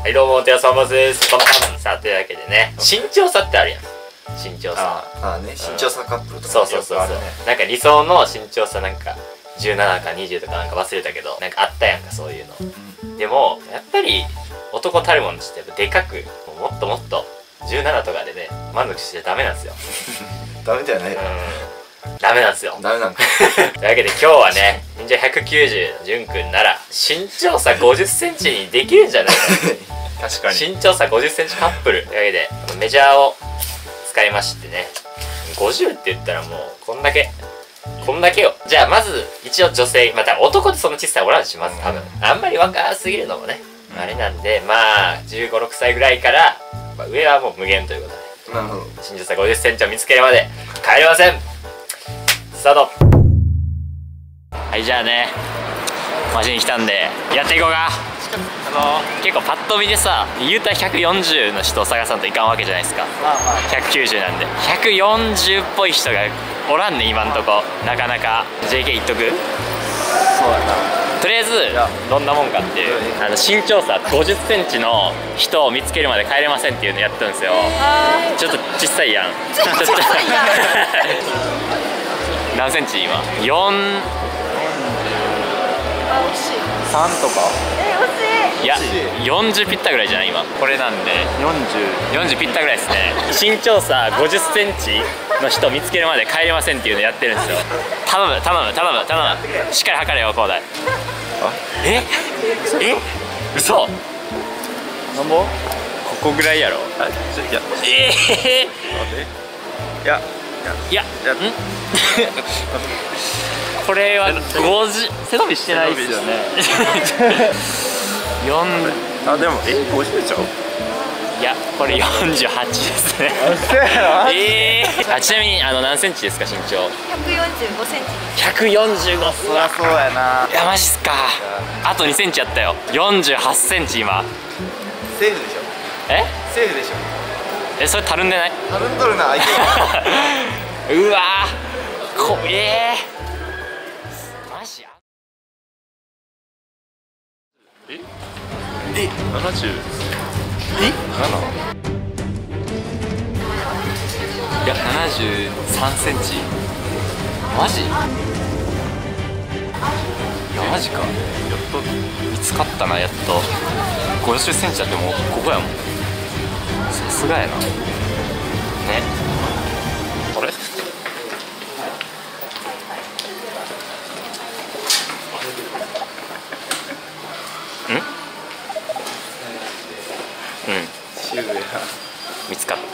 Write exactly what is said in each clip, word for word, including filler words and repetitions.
はいどうも、お手屋さんまです。パンパン。さあ、というわけでね、身長差ってあるやん。身長差。 ああね、身長差カップルとか。 そうそうそうそう。なんか理想の身長差なんかじゅうななかにじゅうとかなんか忘れたけど、なんかあったやんか、そういうの。でもやっぱり男たるもんとしてやっぱでかく、もっともっとじゅうななとかでね、満足しちゃダメなんですよ。 ダメじゃないよ。 ダメなんですよ。 ダメなんか。 というわけで今日はね、忍者ひゃくきゅうじゅうのじゅんくんなら身長差ごじゅっセンチにできるんじゃないか。 確かに。 身長差ごじゅっセンチカップルというわけでメジャーを使いましてね、ごじゅうって言ったらもうこんだけこんだけよ。じゃあまず一応女性、また男ってそんな小さいおらんし、まず多分あんまり若すぎるのもねあれなんで、まあじゅうご、ろくさいぐらいから、まあ、上はもう無限ということで、なるほど、身長差ごじゅっセンチを見つけるまで帰れません。スタート。はい、じゃあね、マシン来たんでやっていこうか。あのー、結構パッと見でさ、言うたらひゃくよんじゅうの人を探さんといかんわけじゃないですか。まあまあひゃくきゅうじゅうなんでひゃくよんじゅうっぽい人がおらんね、今んとこ。なかなか ジェーケー 言っとく。そうやな。とりあえずどんなもんかっていう、あの身長差ごじゅっセンチの人を見つけるまで帰れませんっていうのやってるんですよ。ちょっと小さいやん。ちょっと小さいやん。何センチ今？よん。 さんとか。 いや、よんじゅうピッタぐらいじゃない今。これなんでよんじゅう、よんじゅうピッタぐらいですね。身長差ごじゅっセンチの人見つけるまで帰れませんっていうのやってるんですよ。頼む頼む頼む頼む。しっかり測れよ広大。ええ嘘。なんぼ？ここぐらいやろ。あ、ちょ、いや、ええいやいやいやんこれはごじゅう背伸びしてないですよね。よん、 あ、でもえごじゅうでしょ。 いや、これよんじゅうはちですね。ええー、あ、ちなみにあの何センチですか身長？ひゃくよんじゅうごセンチ。ひゃくよんじゅうご。 そりゃそうやな。 いやマジっすか。あとにセンチやったよ。よんじゅうはちセンチ今。 セーフでしょ。 え？ セーフでしょ。 え、それたるんでない？ たるんどるな。 うわー、こえー。マジや。え？え？ななじゅう。え？なな？いや、ななじゅうさんセンチ。マジ？いやマジか。やっと見つかったな、やっと。ごじゅっセンチだってもうここやもん。さすがやな。ね。あれ？うん、見つかった。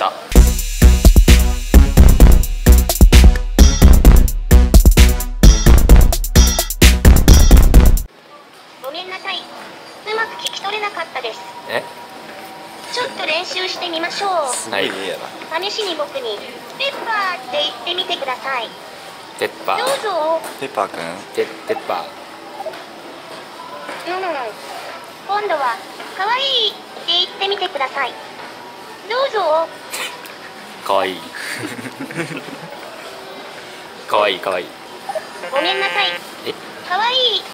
ごめんなさい、うまく聞き取れなかったです。 え？ ちょっと練習してみましょう。 はい、 試しに僕にペッパーって言ってみてください。 ペッパー。 どうぞ。 ペッパーくん。 ペペッパうんうん、今度は可愛いって言ってみてください。どうぞ。 かわいい。かわいいかわいい。 ごめんなさい。 え？ 可愛い